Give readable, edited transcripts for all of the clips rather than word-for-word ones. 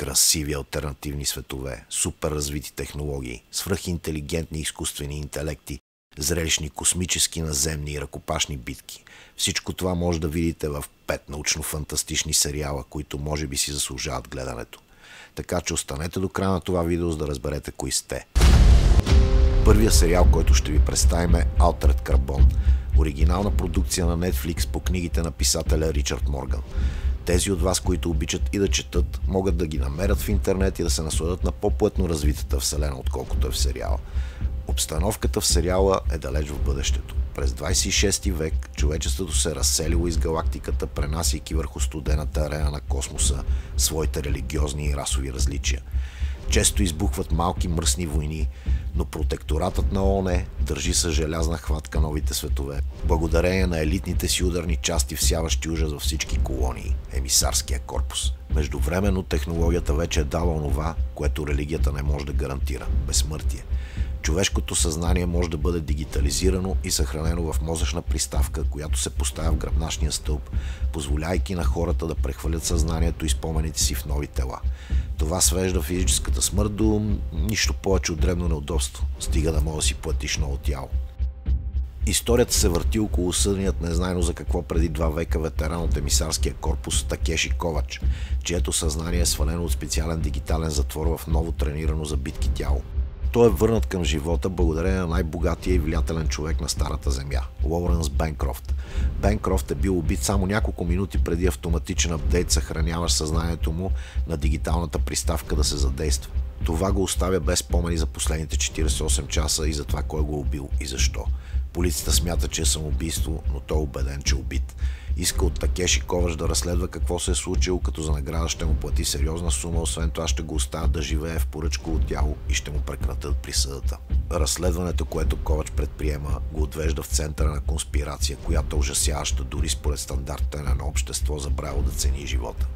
Красиви алтернативни светове, супер развити технологии, свръхинтелигентни изкуствени интелекти, зрелищни космически, наземни и ръкопашни битки. Всичко това може да видите в 5 научно-фантастични сериала, които може би си заслужават гледането. Така че останете до края на това видео, за да разберете кои сте. Първият сериал, който ще ви представим е Altered Carbon, оригинална продукция на Netflix по книгите на писателя Ричард Морган. Тези от вас, които обичат и да четат, могат да ги намерят в интернет и да се насладят на по-плътно развитата вселена, отколкото е в сериала. Обстановката в сериала е далеч в бъдещето. През 26 век човечеството се е разселило из галактиката, пренасяйки върху студената арена на космоса своите религиозни и расови различия. Често избухват малки мръсни войни, но протекторатът на ООН държи с желязна хватка новите светове, благодарение на елитните си ударни части, всяващи ужас във всички колонии – емисарския корпус. Междувременно технологията вече е дала онова, което религията не може да гарантира – безсмъртие. Човешкото съзнание може да бъде дигитализирано и съхранено в мозъчна приставка, която се поставя в гръбначния стълб, позволяйки на хората да прехвърлят съзнанието и спомените си в нови тела. Това свежда физическата смърт до нищо повече от дребно неудобство, стига да може да си платиш ново тяло. Историята се върти около съденият незнайно за какво преди 2 века ветеран от емисарския корпус Такеши Ковач, чието съзнание е свалено от специален дигитален затвор в ново тренирано за битки тяло. Той е върнат към живота благодарение на най-богатия и влиятелен човек на Старата Земя – Лоуренс Бенкрофт. Бенкрофт е бил убит само няколко минути преди автоматичен апдейт, съхраняващ съзнанието му на дигиталната приставка да се задейства. Това го оставя без спомени за последните 48 часа и за това кой го е убил и защо. Полицията смята, че е самоубийство, но той е убеден, че е убит. Иска от Такеши Ковач да разследва какво се е случило, като за награда ще му плати сериозна сума, освен това ще го оставят да живее в поръчково тяло и ще му прекратят присъдата. Разследването, което Ковач предприема, го отвежда в центъра на конспирация, която е ужасяваща дори според стандартите на едно общество, забравило да цени живота.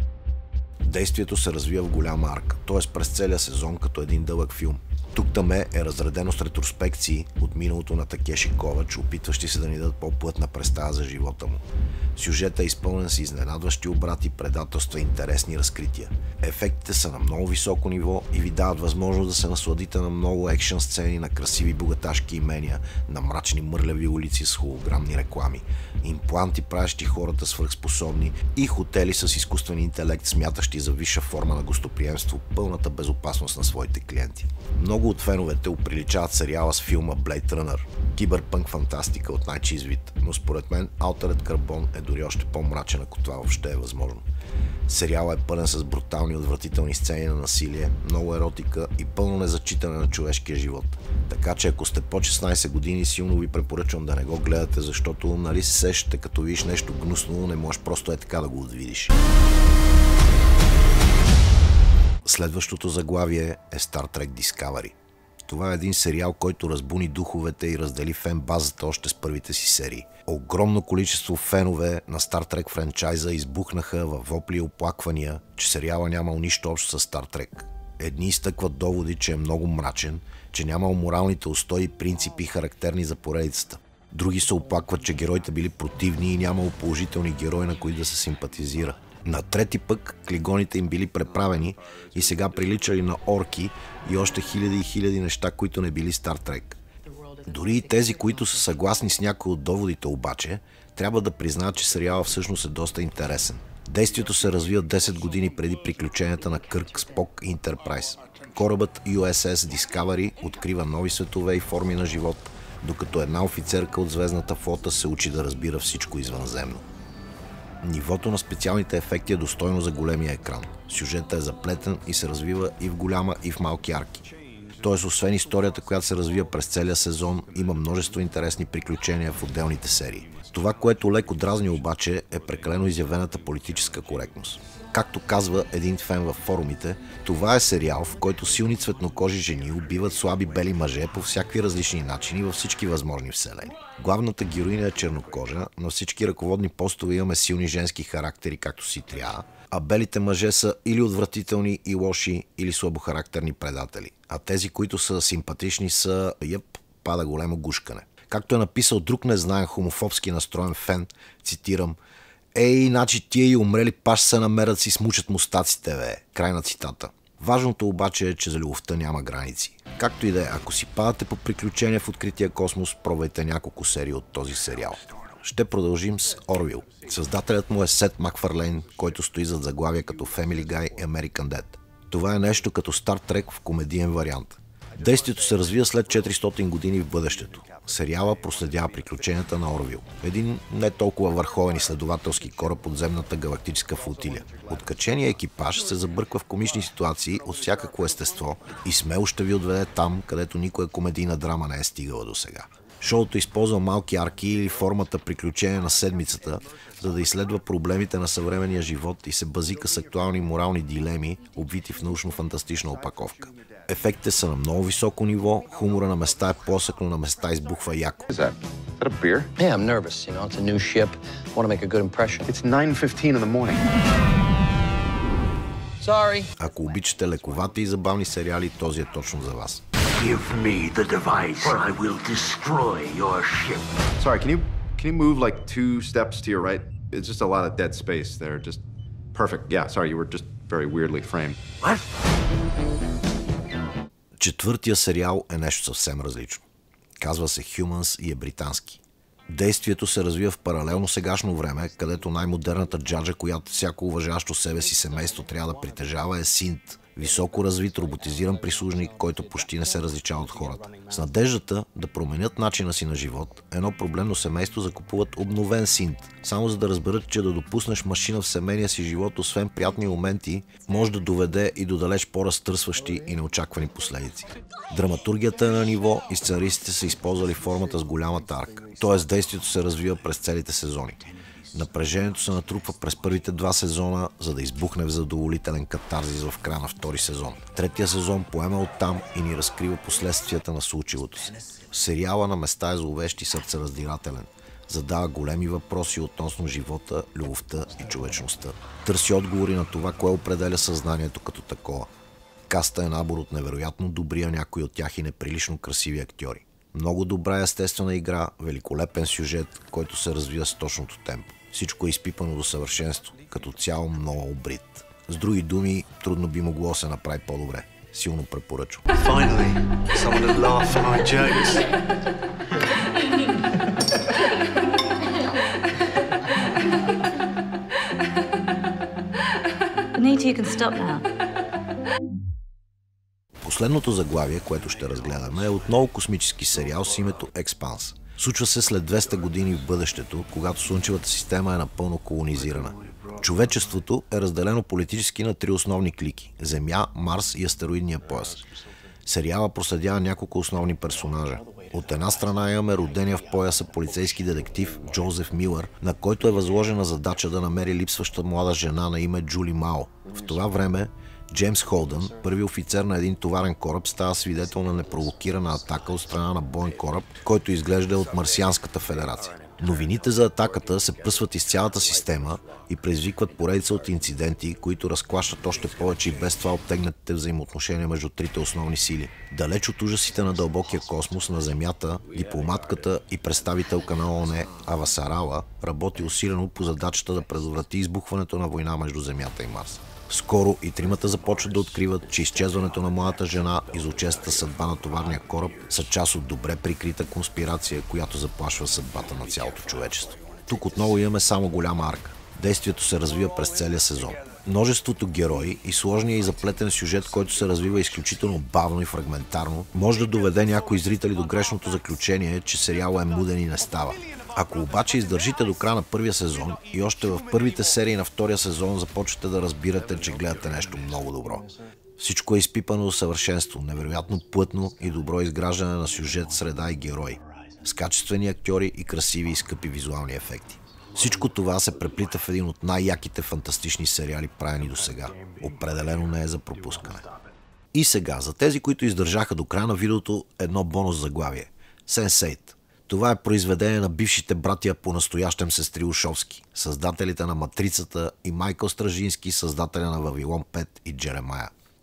Действието се развива в голяма арка, т.е. през целия сезон като един дълъг филм. Тук-таме е разредено с ретроспекции от миналото на Такеши Ковач, опитващи се да ни дадат по-плътна представа за живота му. Сюжетът е изпълнен с изненадващи обрати, предателства и интересни разкрития. Ефектите са на много високо ниво и ви дават възможност да се насладите на много екшън сцени, на красиви богаташки имения, на мрачни мърляви улици с холограмни реклами, импланти, правещи хората свръхспособни и хотели с изкуствен интелект, смятащи за висша форма на гостоприемство, пълната безопасност на своите клиенти. Много от феновете оприличават сериала с филма Blade Runner, киберпънк фантастика от най-чист вид, но според мен Altered Carbon е дори още по-мрачен, ако това въобще е възможно. Сериалът е пълен с брутални отвратителни сцени на насилие, много еротика и пълно незачитане на човешкия живот. Така че ако сте по 16 години, силно ви препоръчвам да не го гледате, защото нали се сещате, като видиш нещо гнусно, не можеш просто така да го отвидиш. Следващото заглавие е Star Trek Discovery. Това е един сериал, който разбуни духовете и раздели фен базата още с първите си серии. Огромно количество фенове на Star Trek франчайза избухнаха във вопли и оплаквания, че сериала нямал нищо общо с Star Trek. Едни изтъкват доводи, че е много мрачен, че нямал моралните устои и принципи, характерни за поредицата. Други се оплакват, че героите били противни и нямало положителни герои, на които да се симпатизира. На трети пък клигоните им били преправени и сега приличали на орки и още хиляди и хиляди неща, които не били Star Trek. Дори и тези, които са съгласни с някои от доводите обаче, трябва да признаят, че сериалът всъщност е доста интересен. Действието се развива 10 години преди приключенията на Кърк, Спок и Enterprise. Корабът USS Discovery открива нови светове и форми на живот, докато една офицерка от звездната флота се учи да разбира всичко извънземно. Нивото на специалните ефекти е достойно за големия екран. Сюжетът е заплетен и се развива и в голяма, и в малки арки. Тоест, освен историята, която се развива през целия сезон, има множество интересни приключения в отделните серии. Това, което леко дразни обаче, е прекалено изявената политическа коректност. Както казва един фен във форумите, това е сериал, в който силни цветнокожи жени убиват слаби бели мъже по всякакви различни начини във всички възможни вселени. Главната героиня е чернокожа, на всички ръководни постове имаме силни женски характери, както си трябва, а белите мъже са или отвратителни и лоши, или слабохарактерни предатели. А тези, които са симпатични, са пада големо гушкане. Както е написал друг незнаен хомофобски настроен фен, цитирам: Ей, иначе тия и умрели паш се намерят си смучат мустаците, бе. Край на цитата. Важното обаче е, че за любовта няма граници. Както и да е, ако си падате по приключения в открития космос, пробвайте няколко серии от този сериал. Ще продължим с Орвил. Създателят му е Сет Макфарлейн, който стои зад заглавия като Family Guy и American Dad. Това е нещо като Star Trek в комедиен вариант. Действието се развива след 400 години в бъдещето. Сериала проследява приключенията на Орвил, един не толкова върховен изследователски кораб от земната галактическа флотилия. Откаченият екипаж се забърква в комични ситуации от всякакво естество и смело ще ви отведе там, където никоя комедийна драма не е стигала до сега. Шоуто използва малки арки или формата приключения на седмицата, за да изследва проблемите на съвременния живот и се базика с актуални морални дилеми, обвити в научно-фантастична опаковка. Ефектите са на много високо ниво, хумора на места е плосък, но на места избухва яко. Ако обичате лековати и забавни сериали, този е точно за вас. Give me the device, or I will destroy your ship. Sorry, can you move like 2 steps to your right? It's just a lot of dead space there. Just perfect. Yeah, sorry, you were just very weirdly framed. What? Четвъртия сериал е нещо съвсем различно. Казва се Humans и е британски. Действието се развива в паралелно сегашно време, където най-модерната джаджа, която всяко уважаващо себе си семейство трябва да притежава, е Синт. Високо развит роботизиран прислужник, който почти не се различава от хората. С надеждата да променят начина си на живот, едно проблемно семейство закупуват обновен Синт, само за да разберат, че да допуснеш машина в семейния си живот, освен приятни моменти, може да доведе и до далеч по-разтърсващи и неочаквани последици. Драматургията е на ниво и сценаристите са използвали формата с голямата арка, т.е. действието се развива през целите сезони. Напрежението се натрупва през първите 2 сезона, за да избухне в задоволителен катарзис в края на втори сезон. Третия сезон поема оттам и ни разкрива последствията на случилото се. Сериала на места е зловещ и сърцераздирателен. Задава големи въпроси относно живота, любовта и човечността. Търси отговори на това, кое определя съзнанието като такова. Каста е набор от невероятно добри, а някои от тях и неприлично красиви актьори. Много добра естествена игра, великолепен сюжет, който се развива с точното темпо. Всичко е изпипано до съвършенство, като цяло много обрит. С други думи, трудно би могло да се направи по-добре. Силно препоръчвам. Последното заглавие, което ще разгледаме, е отново космически сериал с името Експанс. Случва се след 200 години в бъдещето, когато Слънчевата система е напълно колонизирана. Човечеството е разделено политически на 3 основни клики – Земя, Марс и астероидния пояс. Сериала проследява няколко основни персонажа. От една страна имаме родения в пояса полицейски детектив Джозеф Милър, на който е възложена задача да намери липсваща млада жена на име Джули Мао. В това време Джеймс Холдън, първи офицер на един товарен кораб, става свидетел на непровокирана атака от страна на боен кораб, който изглежда от Марсианската федерация. Новините за атаката се пръсват из цялата система и предизвикват поредица от инциденти, които разклащат още повече и без това обтегнатите взаимоотношения между трите основни сили. Далеч от ужасите на дълбокия космос, на Земята, дипломатката и представителка на ООН Ава Сарала работи усилено по задачата да предотврати избухването на война между Земята и Марс. Скоро и тримата започват да откриват, че изчезването на младата жена и злочестната съдба на товарния кораб са част от добре прикрита конспирация, която заплашва съдбата на цялото човечество. Тук отново имаме само голяма арка. Действието се развива през целия сезон. Множеството герои и сложния и заплетен сюжет, който се развива изключително бавно и фрагментарно, може да доведе някои зрители до грешното заключение, че сериалът е муден и не става. Ако обаче издържите до края на първия сезон и още в първите серии на втория сезон започвате да разбирате, че гледате нещо много добро. Всичко е изпипано до съвършенство, невероятно плътно и добро изграждане на сюжет, среда и герои, с качествени актьори и красиви и скъпи визуални ефекти. Всичко това се преплита в един от най-яките фантастични сериали, правени до сега. Определено не е за пропускане. И сега, за тези, които издържаха до края на видеото, едно бонус заглавие. Sense8. Това е произведение на бившите братия по-настоящем сестри Ушовски, създателите на Матрицата, и Майкъл Стражински, създателя на Вавилон 5 и Джеремая.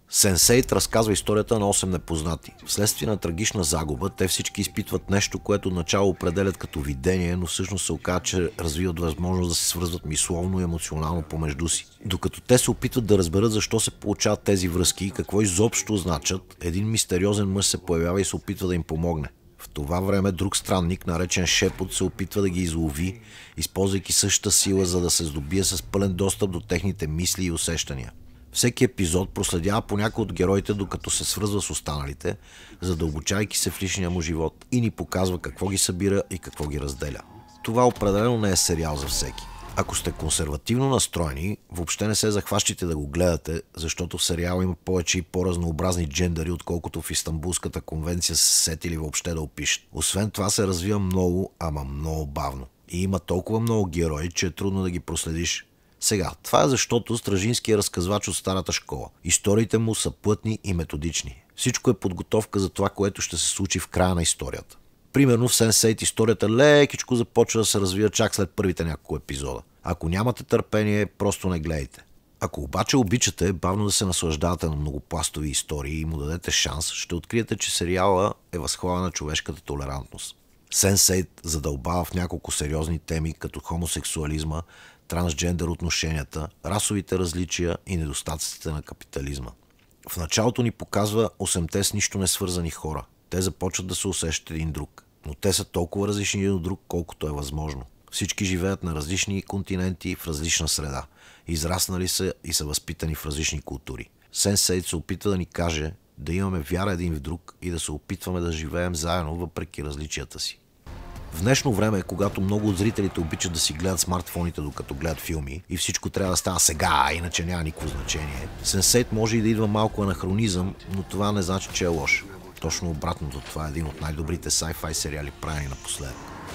Sense8 разказва историята на 8 непознати. Вследствие на трагична загуба, те всички изпитват нещо, което отначало определят като видение, но всъщност се оказа, че развиват възможност да се свързват мисловно и емоционално помежду си. Докато те се опитват да разберат защо се получават тези връзки и какво изобщо значат, един мистериозен мъж се появява и се опитва да им помогне. В това време друг странник, наречен Шепот, се опитва да ги излови, използвайки същата сила, за да се здобие с пълен достъп до техните мисли и усещания. Всеки епизод проследява по някой от героите, докато се свързва с останалите, задълбочайки се в личния му живот и ни показва какво ги събира и какво ги разделя. Това определено не е сериал за всеки. Ако сте консервативно настроени, въобще не се захващайте да го гледате, защото в сериала има повече и по-разнообразни джендъри, отколкото в Истанбулската конвенция се сетили въобще да опишат. Освен това се развива много, ама много бавно. И има толкова много герои, че е трудно да ги проследиш. Сега, това е защото Стражински е разказвач от старата школа. Историите му са плътни и методични. Всичко е подготовка за това, което ще се случи в края на историята. Примерно в Sense8 историята лекичко започва да се развива чак след първите няколко епизода. Ако нямате търпение, просто не гледайте. Ако обаче обичате бавно да се наслаждавате на многопластови истории и му дадете шанс, ще откриете, че сериала е възхвала на човешката толерантност. Sense8 задълбава в няколко сериозни теми, като хомосексуализма, трансджендър отношенията, расовите различия и недостатъците на капитализма. В началото ни показва 8-те с нищо не свързани хора. Те започват да се усещат един друг, но те са толкова различни един от друг, колкото е възможно. Всички живеят на различни континенти в различна среда. Израснали са и са възпитани в различни култури. Sense8 се опитва да ни каже да имаме вяра един в друг и да се опитваме да живеем заедно въпреки различията си. В днешно време, когато много от зрителите обичат да си гледат смартфоните докато гледат филми и всичко трябва да става сега, иначе няма никакво значение, Sense8 може и да идва малко анахронизъм, но това не значи, че е лош. Точно обратното, това е един от най-добрите sci-fi сериали, правени напоследък.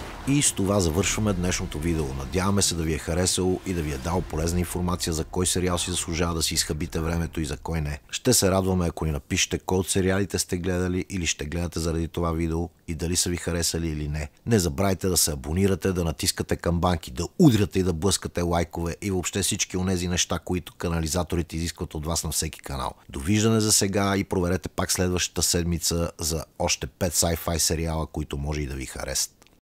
И с това завършваме днешното видео. Надяваме се да ви е харесало и да ви е дал полезна информация за кой сериал си заслужава да си изхабите времето и за кой не. Ще се радваме, ако ни напишете кой от сериалите сте гледали или ще гледате заради това видео и дали са ви харесали или не. Не забравяйте да се абонирате, да натискате камбанки, да удряте и да блъскате лайкове и въобще всички онези неща, които канализаторите изискват от вас на всеки канал. Довиждане за сега и проверете пак следващата седмица за още 5 sci-fi сериала, които може и да ви харесат.